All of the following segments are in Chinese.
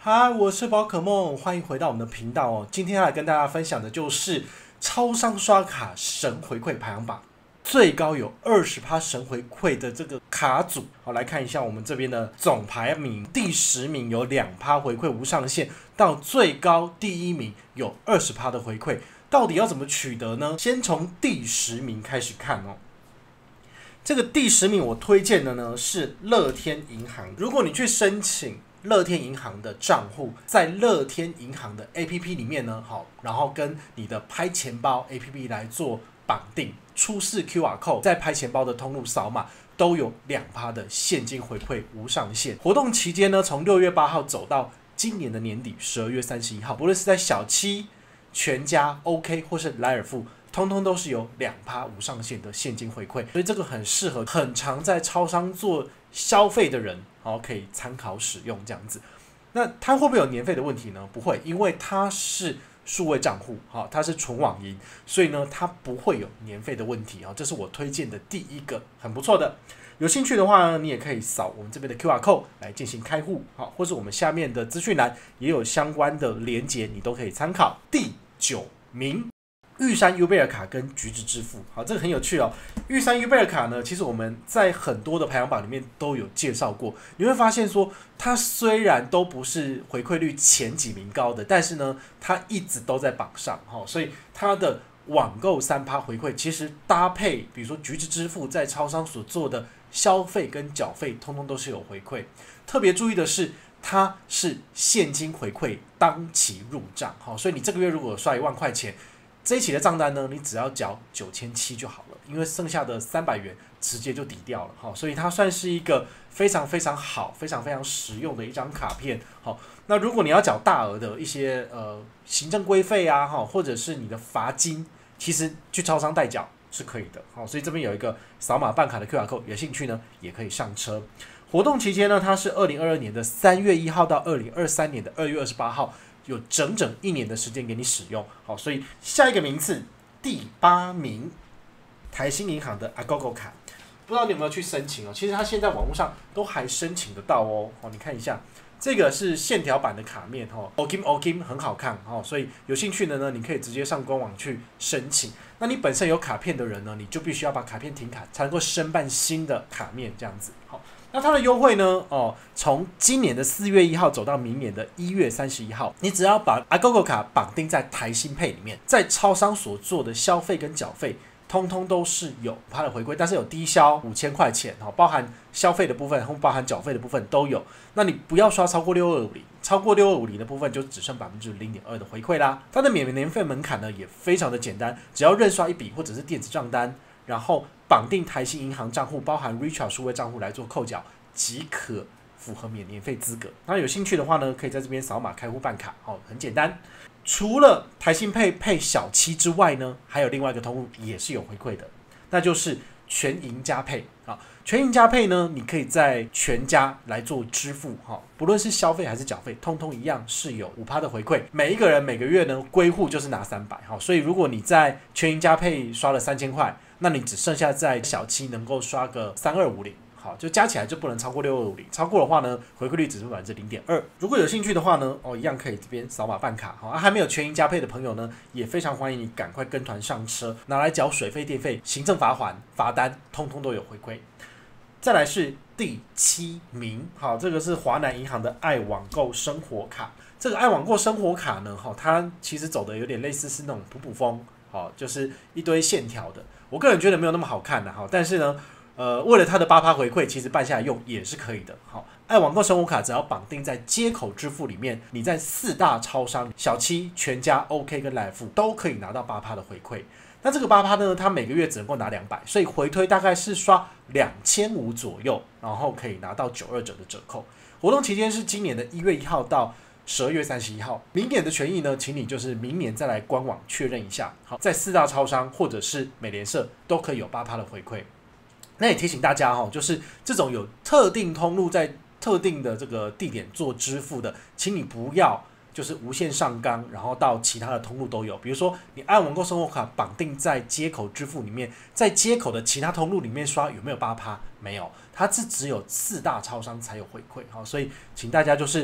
嗨，我是宝可梦，欢迎回到我们的频道哦。今天要来跟大家分享的就是超商刷卡神回馈排行榜，最高有20%神回馈的这个卡组。好，来看一下我们这边的总排名，第10名有2%回馈无上限，到最高第1名有20%的回馈。到底要怎么取得呢？先从第10名开始看哦。这个第10名我推荐的呢是乐天银行，如果你去申请乐天银行的账户，在乐天银行的 APP 里面呢，好，然后跟你的拍钱包 APP 来做绑定，出示 QR code， 在拍钱包的通路扫码，都有2%的现金回馈无上限。活动期间呢，从6月8号走到今年的年底12月31号，不论是在小七、全家、OK 或是莱尔富，通通都是有2%无上限的现金回馈，所以这个很适合很常在超商做消费的人，好，可以参考使用这样子。那它会不会有年费的问题呢？不会，因为它是数位账户，好，它是纯网银，所以呢，它不会有年费的问题啊。这是我推荐的第一个很不错的。有兴趣的话呢，你也可以扫我们这边的 QR code 来进行开户，好，或是我们下面的资讯栏也有相关的连结，你都可以参考。第9名。玉山 U 贝尔卡跟橘子支付，好，这个很有趣哦。玉山 U 贝尔卡呢，其实我们在很多的排行榜里面都有介绍过。你会发现说，它虽然都不是回馈率前几名高的，但是呢，它一直都在榜上，所以它的网购3%回馈，其实搭配比如说橘子支付在超商所做的消费跟缴费，通通都是有回馈。特别注意的是，它是现金回馈当期入账，所以你这个月如果刷1万块钱。这一期的账单呢，你只要缴9700就好了，因为剩下的300元直接就抵掉了，所以它算是一个非常非常好、非常非常实用的一张卡片。好，那如果你要缴大额的一些行政规费啊，或者是你的罚金，其实去超商代缴是可以的。好，所以这边有一个扫码办卡的 QR code， 有兴趣呢也可以上车。活动期间呢，它是2022年的3月1号到2023年的2月28号。有整整1年的时间给你使用，好，所以下一个名次第8名，台新银行的 Agogo 卡，不知道你有没有去申请哦？其实它现在网络上都还申请得到哦。你看一下，这个是线条版的卡面，Okim 很好看所以有兴趣的呢，你可以直接上官网去申请。那你本身有卡片的人呢，你就必须要把卡片停卡，才能够申办新的卡面这样子。好。那它的优惠呢？从今年的4月1号走到明年的1月31号，你只要把 Agogo 卡绑定在台新配里面，在超商所做的消费跟缴费，通通都是有它的回馈，但是有低消5000块钱，包含消费的部分和包含缴费的部分都有。那你不要刷超过6250，超过6250的部分就只剩0.2%的回馈啦。它的免年费门槛呢也非常的简单，只要认刷一笔或者是电子账单，然后绑定台新银行账户，包含 Richard 数位账户来做扣缴，即可符合免年费资格。那有兴趣的话呢，可以在这边扫码开户办卡，很简单。除了台新配小七之外呢，还有另外一个通路也是有回馈的，那就是全银加配。全银加配呢，你可以在全家来做支付，不论是消费还是缴费，通通一样是有5%的回馈。每一个人每个月呢归户就是拿300，所以如果你在全银加配刷了3000块，那你只剩下在小七能够刷个3250。好，就加起来就不能超过6250，超过的话呢，回馈率只是0.2%。如果有兴趣的话呢，一样可以这边扫码办卡。还没有全银加配的朋友呢，也非常欢迎你赶快跟团上车，拿来缴水费、电费、行政罚款、罚单，通通都有回馈。再来是第7名，好，这个是华南银行的爱网购生活卡。这个爱网购生活卡呢，它其实走的有点类似是那种普风，就是一堆线条的。我个人觉得没有那么好看的，但是呢。为了它的8%回馈，其实办下来用也是可以的。好，爱网购生活卡只要绑定在街口支付里面，你在4大超商小七、全家、OK 跟莱尔富都可以拿到8%的回馈。那这个8%呢，它每个月只能够拿200，所以回推大概是刷2500左右，然后可以拿到92折的折扣。活动期间是今年的1月1号到12月31号，明年的权益呢，请你就是明年再来官网确认一下。好，在4大超商或者是美联社都可以有8%的回馈。那也提醒大家就是这种有特定通路在特定的这个地点做支付的，请你不要就是无限上纲，然后到其他的通路都有。比如说你爱网购生活卡绑定在街口支付里面，在街口的其他通路里面刷有没有8%？没有，它是只有4大超商才有回馈。好，所以请大家就是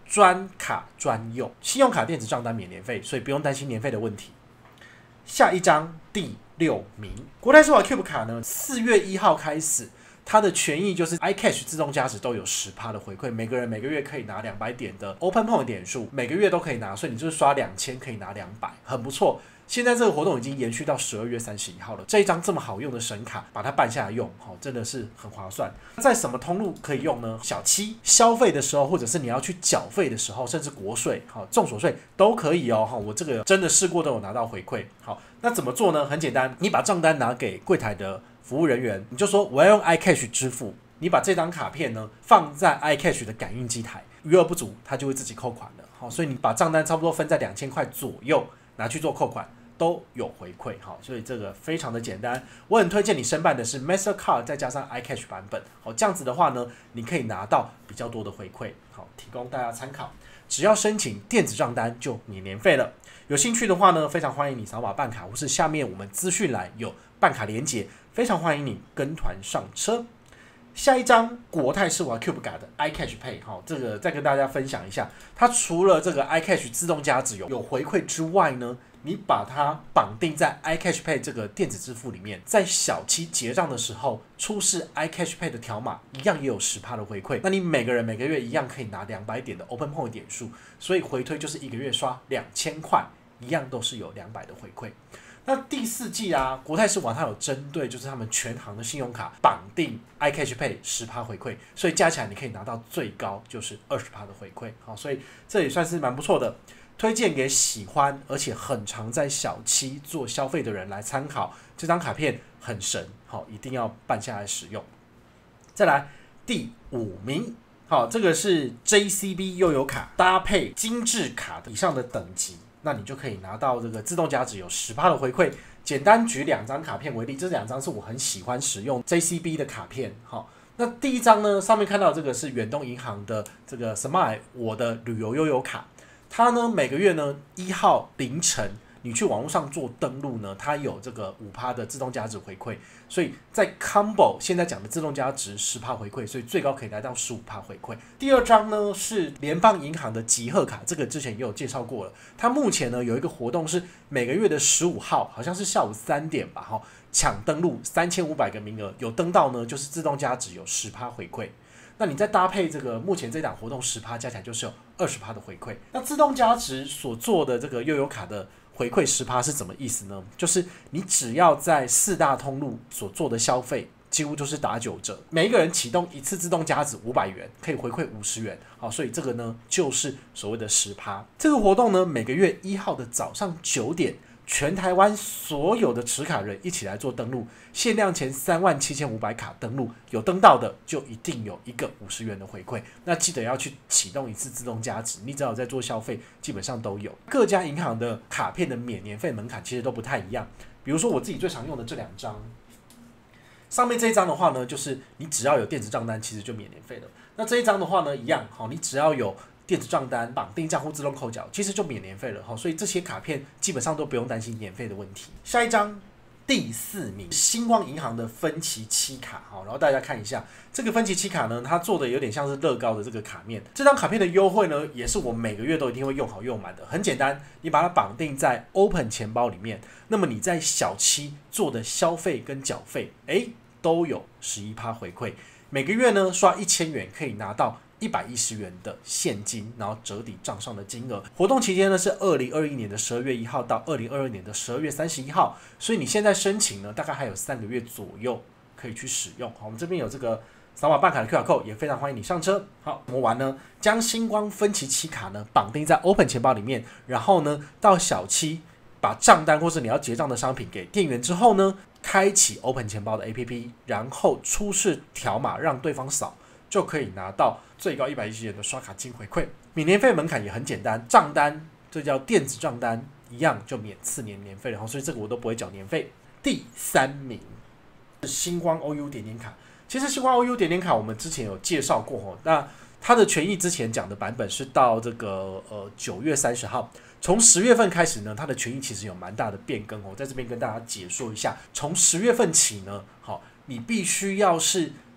专卡专用，信用卡电子账单免年费，所以不用担心年费的问题。下一张第6名，国泰世华 Cube 卡呢，4月1号开始，它的权益就是 iCash 自动加值都有10%的回馈，每个人每个月可以拿200点的 Open Point 点数，每个月都可以拿，所以你就是刷2000可以拿200，很不错。现在这个活动已经延续到12月31号了。这一张这么好用的神卡，把它办下来用，真的是很划算。在什么通路可以用呢？小七消费的时候，或者是你要去缴费的时候，甚至国税、重所税都可以哦。我这个真的试过，都有拿到回馈。好，那怎么做呢？很简单，你把账单拿给柜台的服务人员，你就说我要用 iCash 支付。你把这张卡片呢放在 iCash 的感应机台，余额不足，它就会自己扣款了。好，所以你把账单差不多分在2000块左右，拿去做扣款。都有回馈，好，所以这个非常的简单。我很推荐你申办的是 Mastercard 再加上 iCash 版本，好，这样子的话呢，你可以拿到比较多的回馈，好，提供大家参考。只要申请电子账单就免年费了。有兴趣的话呢，非常欢迎你扫码办卡，或是下面我们资讯栏有办卡连结，非常欢迎你跟团上车。下一张国泰世华 Cube 卡的 iCash Pay， 这个再跟大家分享一下，它除了这个 iCash 自动加值有回馈之外呢，你把它绑定在 iCash Pay 这个电子支付里面，在小七结账的时候出示 iCash Pay 的条码，一样也有10%的回馈。那你每个人每个月一样可以拿200点的 Open Point 点数，所以回推就是一个月刷2000块，一样都是有200的回馈。那第4季啊，国泰世华它有针对就是他们全行的信用卡绑定 iCash Pay 10%回馈，所以加起来你可以拿到最高就是20%的回馈。好，所以这也算是蛮不错的。推荐给喜欢而且很常在小七做消费的人来参考，这张卡片很神，好，一定要办下来使用。再来第5名，好，这个是 JCB 悠游卡搭配精致卡以上的等级，那你就可以拿到这个自动加值有10%的回馈。简单举2张卡片为例，这2张是我很喜欢使用 JCB 的卡片，好。那第一张呢，上面看到这个是远东银行的这个 Smile 我的旅游悠游卡。它呢每个月呢1号凌晨你去网络上做登录呢，它有这个5%的自动加值回馈，所以在 Combo 现在讲的自动加值10%回馈，所以最高可以来到15%回馈。第2张呢是联邦银行的集贺卡，这个之前也有介绍过了。它目前呢有一个活动是每个月的15号，好像是下午3点吧，抢登录3500个名额，有登到呢就是自动加值有10%回馈。那你再搭配这个目前这档活动10%加起来就是有20%的回馈。那自动加值所做的这个悠游卡的回馈10%是怎么意思呢？就是你只要在4大通路所做的消费，几乎就是打9折，每一个人启动一次自动加值500元，可以回馈50元。好，所以这个呢就是所谓的10%。这个活动呢每个月1号的早上9点。全台湾所有的持卡人一起来做登录，限量前37500卡登录，有登到的就一定有一个50元的回馈。那记得要去启动一次自动加值，你只要在做消费，基本上都有。各家银行的卡片的免年费门槛其实都不太一样。比如说我自己最常用的这2张，上面这一张的话呢，就是你只要有电子账单，其实就免年费了。那这一张的话呢，一样，好，你只要有电子账单绑定账户自动扣缴，其实就免年费了，所以这些卡片基本上都不用担心年费的问题。下一张第4名，星光银行的分期期卡，然后大家看一下这个分期期卡呢，它做的有点像是乐高的这个卡面。这张卡片的优惠呢，也是我每个月都一定会用好用满的。很简单，你把它绑定在 Open 钱包里面，那么你在小七做的消费跟缴费，都有11%回馈。每个月呢刷1000元可以拿到110元的现金，然后折抵账上的金额。活动期间呢是2021年的12月1号到2022年的12月31号，所以你现在申请呢，大概还有3个月左右可以去使用。好，我们这边有这个扫码办卡的 QR code， 也非常欢迎你上车。好，我们玩呢，将星光分期期卡呢绑定在 Open 钱包里面，然后呢到小七把账单或是你要结账的商品给店员之后呢，开启 Open 钱包的 APP， 然后出示条码让对方扫，就可以拿到最高110元的刷卡金回馈。免年费门槛也很简单，账单这叫电子账单，一样就免4年年费了，所以这个我都不会缴年费。第3名是星光 OU 点点卡。其实星光 OU 点点卡我们之前有介绍过，那它的权益之前讲的版本是到这个9月30号。从10月份开始呢，它的权益其实有蛮大的变更，在这边跟大家解说一下。从10月份起呢，好，你必须要是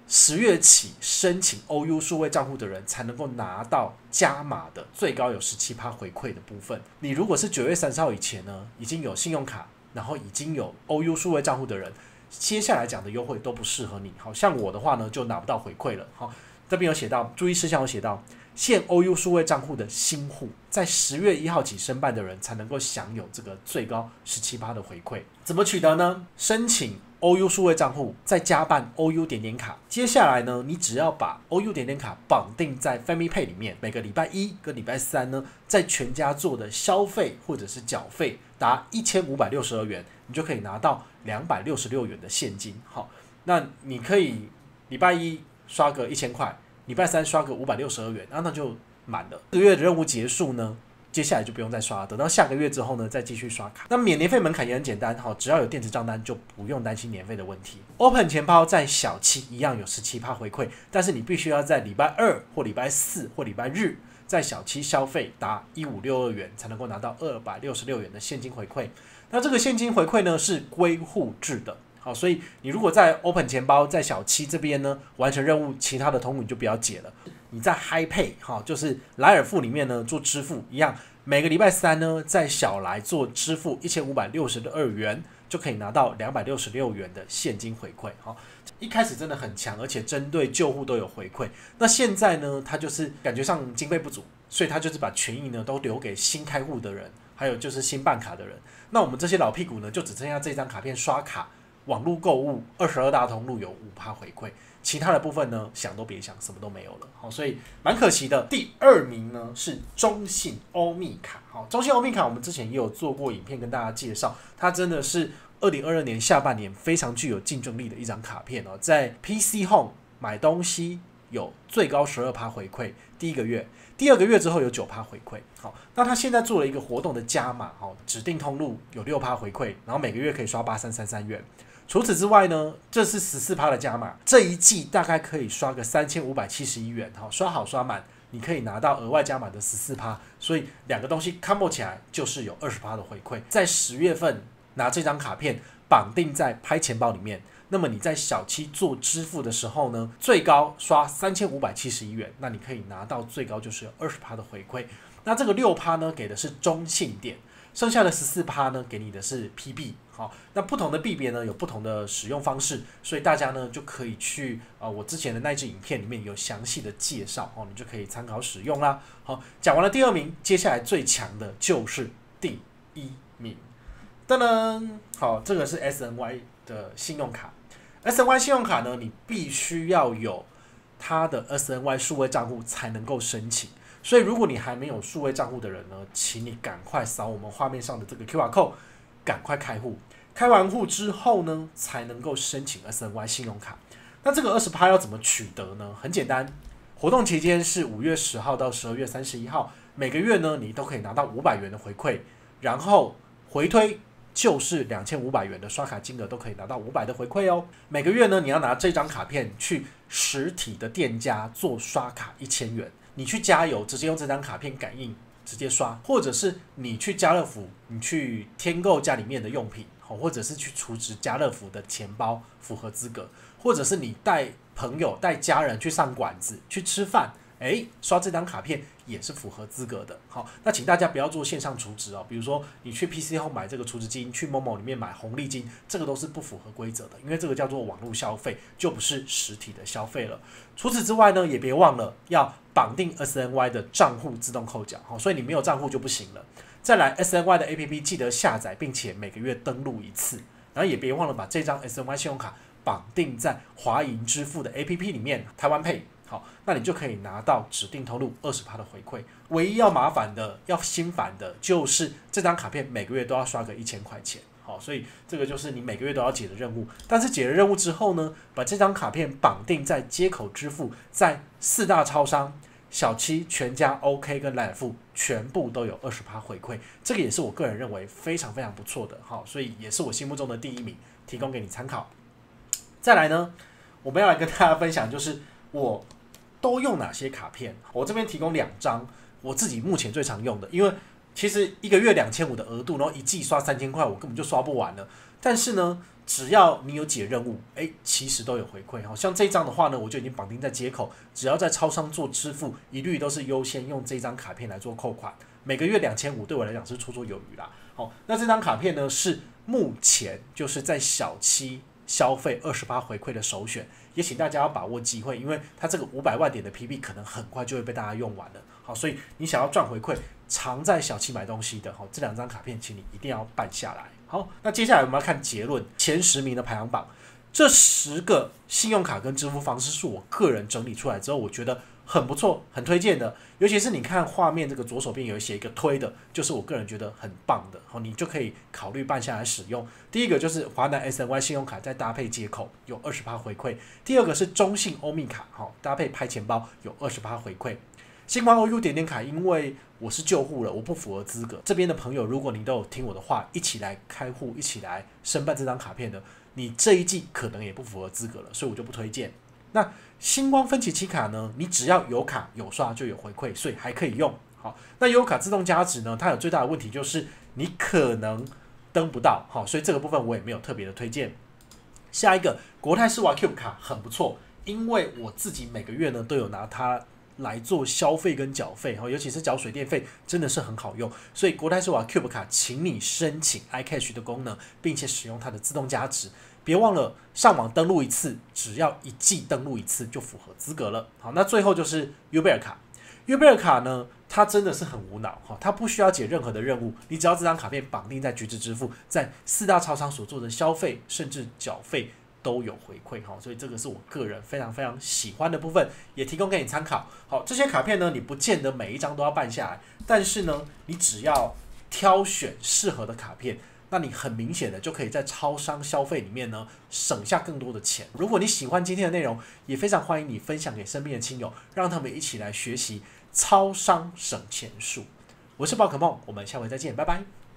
10月起申请 OU 数位账户的人才能够拿到加码的最高有17%回馈的部分。你如果是9月30号以前呢，已经有信用卡，然后已经有 OU 数位账户的人，接下来讲的优惠都不适合你。好像我的话呢，就拿不到回馈了。好，这边有写到注意事项，有写到现 OU 数位账户的新户，在10月1号起申办的人才能够享有这个最高17%的回馈。怎么取得呢？申请 OU 数位账户，再加办 OU 点点卡。接下来呢，你只要把 OU 点点卡绑定在 Family Pay 里面，每个礼拜一跟礼拜三呢，在全家做的消费或者是缴费达1562元，你就可以拿到266元的现金。好，那你可以礼拜一刷个1000块，礼拜三刷个562元，那就满了。这个月的任务结束呢，接下来就不用再刷了，等到下个月之后呢，再继续刷卡。那免年费门槛也很简单，只要有电子账单就不用担心年费的问题。Open 钱包在小七一样有17%回馈，但是你必须要在礼拜二或礼拜四或礼拜日在小七消费达1562元，才能够拿到266元的现金回馈。那这个现金回馈呢是归户制的。好，所以你如果在 Open 钱包在小七这边呢完成任务，其他的通路你就不要解了。你在 HiPay 就是莱尔富里面呢做支付一样，每个礼拜三呢在小来做支付1562元，就可以拿到266元的现金回馈。好，一开始真的很强，而且针对旧户都有回馈。那现在呢，他就是感觉上经费不足，所以他就是把权益呢都留给新开户的人，还有就是新办卡的人。那我们这些老屁股呢，就只剩下这张卡片刷卡。网络购物22大通路有5%回馈，其他的部分呢想都别想，什么都没有了。好，所以蛮可惜的。第2名呢是中信欧密卡。好，中信欧密卡我们之前也有做过影片跟大家介绍，它真的是2022年下半年非常具有竞争力的一张卡片哦。在 PC Home 买东西有最高12%回馈，第1个月。第2个月之后有9%回馈。好，那他现在做了一个活动的加码，指定通路有6%回馈，然后每个月可以刷8333元。除此之外呢，这是14%的加码，这一季大概可以刷个3571元，刷好刷满，你可以拿到额外加码的14%，所以两个东西 combo 起来就是有20%的回馈。在10月份拿这张卡片绑定在拍钱包里面，那么你在小七做支付的时候呢，最高刷3571元，那你可以拿到最高就是有20%的回馈。那这个6%呢给的是中信点，剩下的14%呢给你的是 PB。好，那不同的币别呢有不同的使用方式，所以大家呢就可以去我之前的那支影片里面有详细的介绍你就可以参考使用啦。好，讲完了第2名，接下来最强的就是第1名。噔噔，好，这个是 SNY 的信用卡。SNY 信用卡呢，你必须要有它的 SNY 数位账户才能够申请。所以如果你还没有数位账户的人呢，请你赶快扫我们画面上的这个 QR code。赶快开户，开完户之后呢，才能够申请 SNY 信用卡。那这个20%要怎么取得呢？很简单，活动期间是5月10号到12月31号，每个月呢你都可以拿到500元的回馈，然后回推就是2500元的刷卡金额都可以拿到500的回馈哦。每个月呢你要拿这张卡片去实体的店家做刷卡1000元，你去加油直接用这张卡片感应。直接刷，或者是你去家乐福，你去添购家里面的用品，或者是去储值家乐福的钱包符合资格，或者是你带朋友带家人去上馆子去吃饭，刷这张卡片也是符合资格的。好，那请大家不要做线上储值哦，比如说你去 PC Home 买这个储值金，去 Momo 里面买红利金，这个都是不符合规则的，因为这个叫做网络消费，就不是实体的消费了。除此之外呢，也别忘了要绑定 SNY 的账户自动扣缴，所以你没有账户就不行了。再来 SNY 的 APP 记得下载，并且每个月登录1次，然后也别忘了把这张 SNY 信用卡绑定在华银支付的 APP 里面，台湾 Pay。好，那你就可以拿到指定通路20%的回馈。唯一要麻烦的、要心烦的，就是这张卡片每个月都要刷个1000块钱。好，所以这个就是你每个月都要解的任务。但是解了任务之后呢，把这张卡片绑定在街口支付，在4大超商、小七、全家、OK 跟莱尔富全部都有20%回馈。这个也是我个人认为非常非常不错的。好，所以也是我心目中的第1名，提供给你参考。再来呢，我们要来跟大家分享，就是我都用哪些卡片？我这边提供2张，我自己目前最常用的，因为其实1个月2500的额度，然后1季刷3000块，我根本就刷不完了。 但是呢，只要你有解任务，其实都有回馈。像这一张的话呢，我就已经绑定在街口，只要在超商做支付，一律都是优先用这张卡片来做扣款，每个月2500，对我来讲是绰绰有余啦。好，那这张卡片呢是目前就是在小七消费28回馈的首选，也请大家要把握机会，因为它这个500万点的 PB 可能很快就会被大家用完了。好，所以你想要赚回馈，常在小七买东西的，这2张卡片，请你一定要办下来。好，那接下来我们要看结论，前10名的排行榜。这10个信用卡跟支付方式是我个人整理出来之后，我觉得很不错，很推荐的。尤其是你看画面这个左手边有写一个推的，就是我个人觉得很棒的，你就可以考虑办下来使用。第一个就是华南 SNY 信用卡，再搭配街口有20%回馈。第二个是中信欧米卡，搭配拍钱包有20%回馈。星光 OU 点点卡，因为我是旧户了，我不符合资格。这边的朋友，如果你都有听我的话，一起来开户，一起来申办这张卡片的，你这一季可能也不符合资格了，所以我就不推荐。那星光分期期卡呢？你只要有卡有刷就有回馈，所以还可以用。好，那悠游卡自动加值呢？它有最大的问题就是你可能登不到，好，所以这个部分我也没有特别的推荐。下一个国泰世华 Cube 卡很不错，因为我自己每个月呢都有拿它来做消费跟缴费，尤其是缴水电费，真的是很好用。所以国泰世华 Cube 卡，请你申请 iCash 的功能，并且使用它的自动加值。别忘了上网登录一次，只要1季登录一次就符合资格了。好，那最后就是 Uber 卡。Uber 卡呢，它真的是很无脑，它不需要解任何的任务，你只要这张卡片绑定在橘子支付，在4大超商所做的消费甚至缴费都有回馈，所以这个是我个人非常非常喜欢的部分，也提供给你参考。好，这些卡片呢，你不见得每一张都要办下来，但是呢，你只要挑选适合的卡片，那你很明显的就可以在超商消费里面呢省下更多的钱。如果你喜欢今天的内容，也非常欢迎你分享给身边的亲友，让他们一起来学习超商省钱术。我是宝可梦，我们下回再见，拜拜。